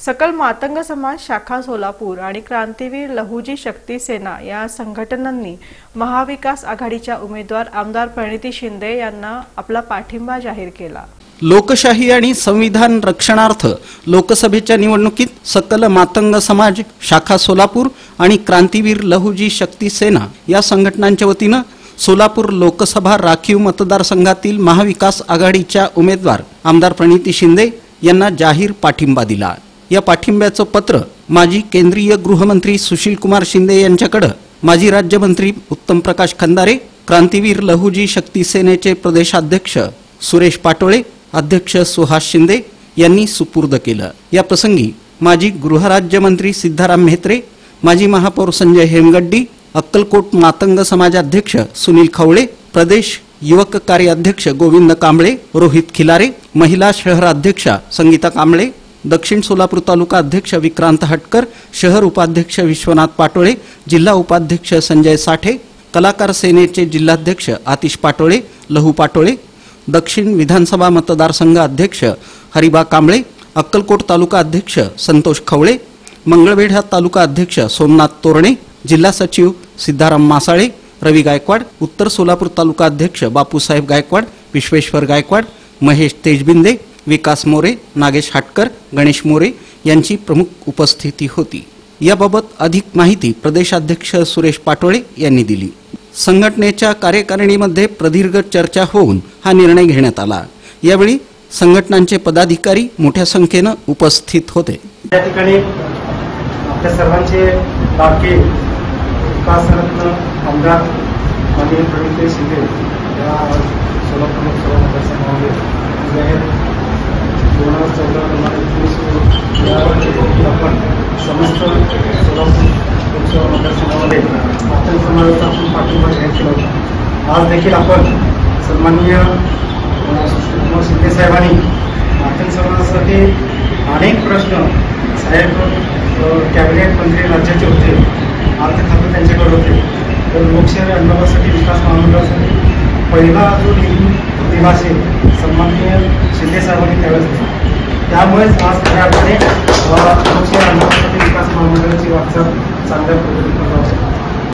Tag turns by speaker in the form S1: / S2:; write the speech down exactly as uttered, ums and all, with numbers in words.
S1: सकल मातंग समाज शाखा सोलापूर आणि क्रांतीवीर लहुजी शक्ती सेना या संघटनांनी महाविकास आघाडीच्या उमेदवार आमदार प्रणिती शिंदे यांना आपला पाठिंबा जाहीर केला।
S2: लोकशाही आणि संविधान रक्षणार्थ लोकसभेच्या निवडणुकीत सकल मातंग समाज शाखा सोलापूर आणि क्रांतीवीर लहुजी शक्ती सेना या संघटनांच्या वतीने सोलापूर लोकसभा राखीव मतदारसंघातील महाविकास आघाडीच्या उमेदवार आमदार प्रणिती शिंदे यांना जाहीर पाठिंबा दिला। या पाठिंब्याचं पत्र माजी केंद्रीय गृहमंत्री सुशील कुमार शिंदे यांच्याकडे माजी राज्यमंत्री उत्तम प्रकाश खंदारे, क्रांतीवीर लहुजी शक्ती सेनेचे प्रदेशाध्यक्ष सुरेश पाटोळे, अध्यक्ष सुहास शिंदे यांनी सुपूर्द केलं। या प्रसंगी माजी गृहराज्यमंत्री सिद्धाराम मेहत्रे, माजी महापौर संजय हेमगड्डी, अक्कलकोट मातंग समाजाध्यक्ष सुनील खवळे, प्रदेश युवक कार्याध्यक्ष गोविंद कांबळे, रोहित खिलारे, महिला शहराध्यक्षा संगीता कांबळे, दक्षिण सोलापूर तालुका अध्यक्ष विक्रांत हटकर, शहर उपाध्यक्ष विश्वनाथ पाटोळे, जिल्हा उपाध्यक्ष संजय साठे, कलाकार सेनेचे जिल्हाध्यक्ष आतिश पाटोळे, लहू पाटोळे, दक्षिण विधानसभा मतदारसंघ अध्यक्ष हरिबा कांबळे, अक्कलकोट तालुका अध्यक्ष संतोष खवळे, मंगळवेढा तालुका अध्यक्ष सोमनाथ तोरणे, जिल्हा सचिव सिद्धाराम मासाळे, रवी गायकवाड, उत्तर सोलापूर तालुका अध्यक्ष बापूसाहेब गायकवाड, विश्वेश्वर गायकवाड, महेश तेजबिंदे, विकास मोरे, नागेश हाटकर, गणेश मोरे यांची प्रमुख उपस्थिती होती। याबाबत अधिक माहिती प्रदेशाध्यक्ष सुरेश पाटोळे यांनी दिली। संघटनेच्या कार्यकारिणीमध्ये प्रदीर्घ चर्चा होऊन हा निर्णय घेण्यात आला। यावेळी संघटनांचे पदाधिकारी मोठ्या संख्येने उपस्थित होते।
S3: या ठिकाणी आपल्या सर्वांचे लाडके विकासरत्न आमदार माननीय प्रणिती शिंदे या सोलापूर लोकसभा मतदारसंघामध्ये दोन हजार चौदा दोन हजार एकवीस यावर आपण समस्त सोलापूर लोकसभा मतदारसंघामध्ये मातंग समाजाचा आपण पाठिंबा जाहीर केला होता। आज देखील आपण सन्माननीय सुशील कुमार शिंदे साहेबांनी मातंग समाजासाठी अनेक प्रश्न साहेब कॅबिनेट मंत्री राज्याचे होते, अर्थ खाते त्यांच्याकडे होते, तर लोकशाही आंदोलनासाठी विकास महामंडळासाठी पहिला जो निधी दिलासे सन्माननीय शिंदे साहेबांनी त्यावेळेस दिला। त्यामुळेच आज खऱ्या अर्थाने लोकशाही आंदोलनासाठी विकास महामंडळाची वाटचाल चांगल्या पद्धतीने जाऊ शकते।